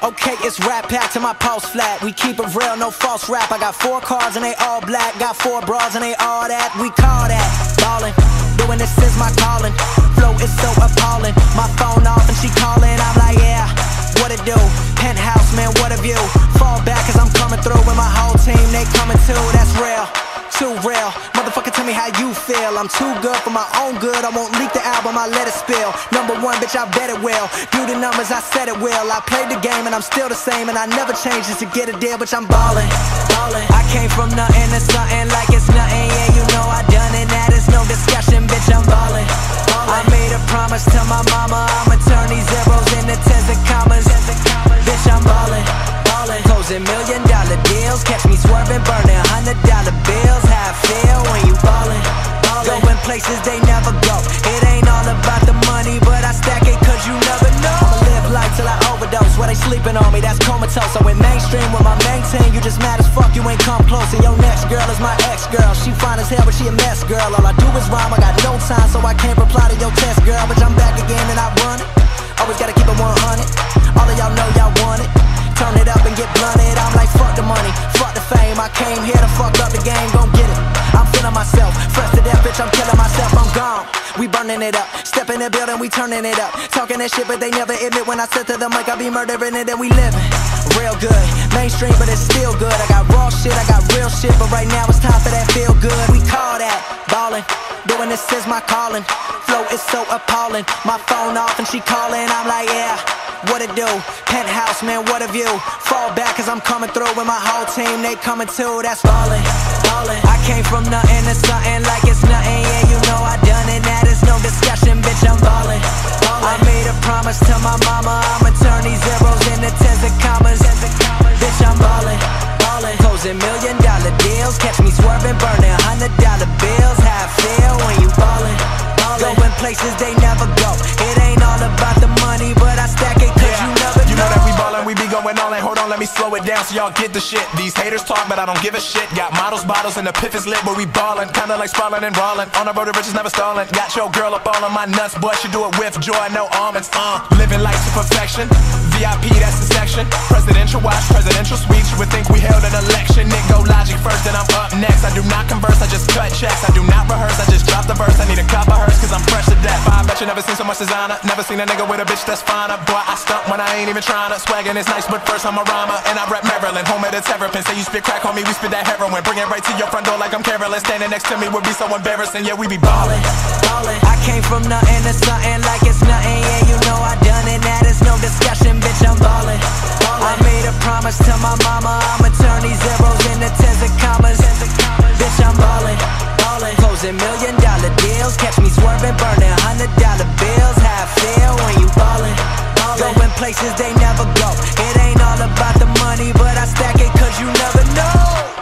Okay, it's rap packed to my pulse flat. We keep it real, no false rap. I got 4 cars and they all black. Got 4 bras and they all that. We call that ballin'. Doing this is my calling. Flow is so appalling. My phone off and she calling. I'm like, yeah, what it do? Penthouse, man, what a view. Fall back cause I'm coming through with my whole team. They coming too, that's real. Too real, motherfucker, tell me how you feel. I'm too good for my own good. I won't leak the album, I let it spill. #1, bitch, I bet it will. Do the numbers, I said it will. I played the game and I'm still the same, and I never changed just to get a deal, bitch, I'm ballin', ballin'. I came from nothing to something like it's nothing. Yeah, you know I done it, that is no discussion, bitch, I'm ballin', ballin'. I made a promise to my mama, I'ma turn these zeros into tens and commas. Bitch, I'm ballin', ballin'. Closing $1 million deals, catch me swerving, burning $100 bills. How I feel when you ballin', ballin'. Going places they never go. It ain't all about the money, but I stack it cause you never know. I'ma live life till I overdose. While they sleeping on me, that's comatose. I went mainstream with my main team. You just mad as fuck, you ain't come close. And your next girl is my ex-girl. She fine as hell, but she a mess, girl. All I do is rhyme, I got no time, so I can't reply to your test, girl. But I'm back again and I run it. Always gotta keep it 100. All of y'all know y'all want it. Turn it up and get blunted. I'm like, fuck the money, fuck the fame. I came here to fuck up the game, gon' get it. I'm feeling myself, fresh to death, bitch, I'm killing myself, I'm gone. We burning it up, step in the building, we turning it up. Talking that shit, but they never admit when I sit to the mic, I be murdering it and we living real good. Mainstream, but it's still good. I got raw shit, I got real shit, but right now it's time for that feel good. We call that ballin'. Doing this is my calling. Flow is so appalling. My phone off and she calling. I'm like, yeah, what it do? Penthouse, man, what a view. Fall back cause I'm coming through with my whole team. They coming too, that's ballin', ballin'. I came from nothing to something like it's nothing. Yeah, you know I done it, that is no discussion, bitch, I'm ballin', ballin'. I made a promise to my mama, I'ma turn these zeros into tens and commas. Bitch, I'm ballin', ballin'. Closing $1 million deals, catch me swerving, burning $100 bills. How I feel when you ballin', ballin'. Going places they never go. It ain't all about the money, but I stack it cause you never know. You know that we ballin', we be going all in. Hold on, let me slow it down so y'all get the shit. These haters talk, but I don't give a shit. Got models, bottles, and the piff is lit, but we ballin'. Kinda like sprawlin' and rollin'. On the road to riches, never stallin'. Got your girl up all on my nuts, but she do it with joy, no almonds. Living life to perfection. VIP, that's the section. Presidential watch, presidential suites. You would think we held an election. Nick go logic first, then I'm up next. I do not converse, I just cut checks. I do not rehearse, I just drop the verse. I need a cop of hers, cause I'm fresh to death. I bet you never seen so much designer. Never seen a nigga with a bitch that's finer. Boy, I stunt when I ain't even tryna. Swaggin' is nice, but first I'm a rhymer. And I rep Maryland, home of the terrapin. Say you spit crack, homie, we spit that heroin. Bring it right to your front door like I'm careless. Standing next to me would be so embarrassing. Yeah, we be ballin', ballin'. I came from nothing to something like it's nothing. Yeah, you know I done it, that is no discussion, bitch, I'm ballin', ballin'. I made a promise to my mama, I'ma turn these zeros into tens and commas. Bitch, I'm ballin', ballin'. Closing $1 million deals, catch me swerving, burning $100 bills. How I feel when you ballin', ballin'. Going places they never go. It ain't all about the money, but I stack it cause you never know.